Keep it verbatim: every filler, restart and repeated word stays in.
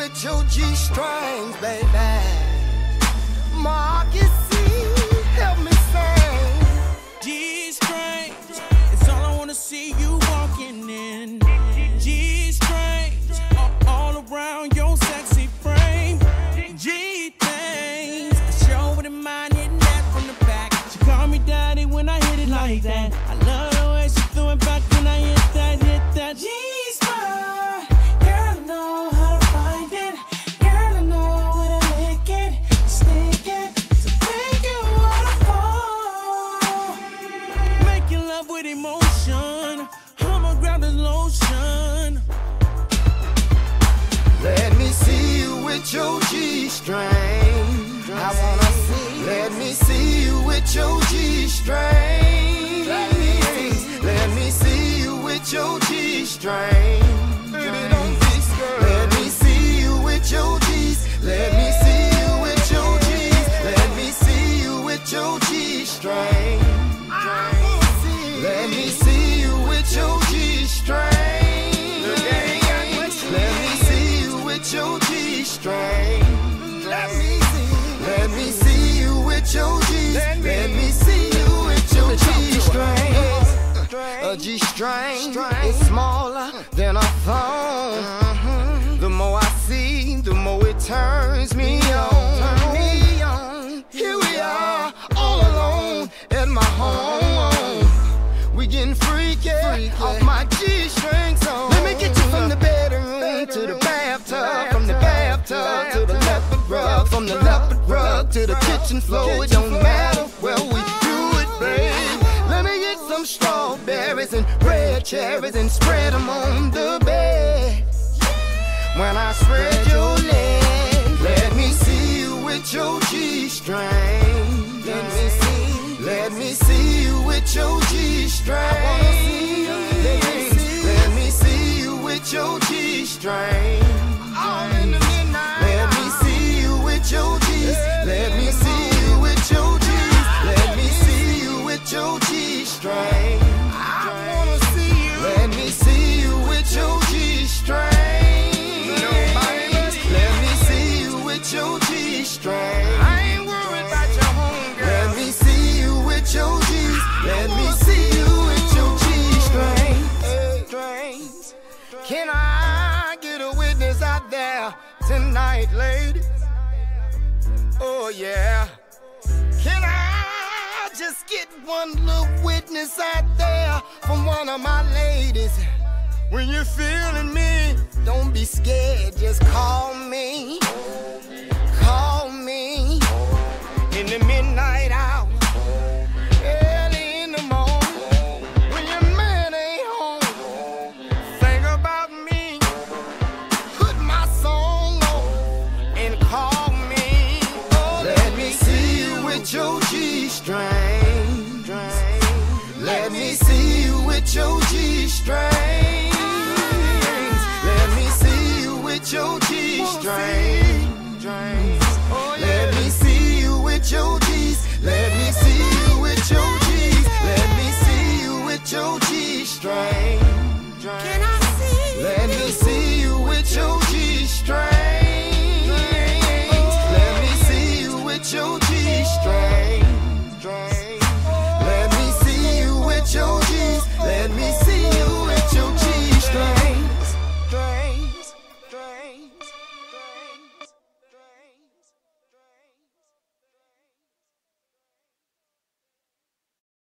with your G-strings, baby. Marcus C, help me sing. G-strings, it's all I wanna see you walking in. G-strings, all, all around your sexy frame. G-things, I sure wouldn't mind hitting that from the back. She call me daddy when I hit it like that. I love the way she threw it back when I hit that, hit that. G-spot, girl, I know how to find it. Girl, I know how to lick it, stick it, so take it waterfall. Making love with emotion, I'ma grab the lotion. Let me see you with your G-string. I wanna see. Let me see you with your G-string. Let me see. Let me see you with your G-string. Baby, don't be scared. Let me see you with your G's. Let me see you with your G's. Let me see you with your G-string. Let me see you with your G-string. Your G-string. Let me see. Let me see you with your G's. Let me see you with your G-string. A G-string is smaller than a phone. The more I see, the more it turns me on. Here we are, all alone at my home. We getting freaky off my G-string song. Let me get you from the bedroom to the bathtub, from the bathtub to the leopard rug, from the leopard rug to the kitchen floor. It don't matter where we do it, babe. Let me get some strawberries and red cherries and spread them on the bed. When I spread your legs, let me see you with your G-string. Let me see, let me see you with your G-string. Let me see you with your G-string. All in the midnight. Let me see you with your G's. Let me see you with your G's. Let me see you with your G-string. I wanna see you. Let me see you with your G-string. Let me see you with your G-string. I ain't worried about your homegirl. Let me see you with your G's. Let me see you with your G-string. Can I get a witness out there tonight, lady? Oh yeah. Can I just get one little witness out there from one of my ladies? When you're feeling me, don't be scared, just call me. Call me in the midnight hour, early in the morning, when your man ain't home. Think about me, put my song on and call me. Oh, let me see you with your G-string. Let me see you with your G-string. Let me see you with your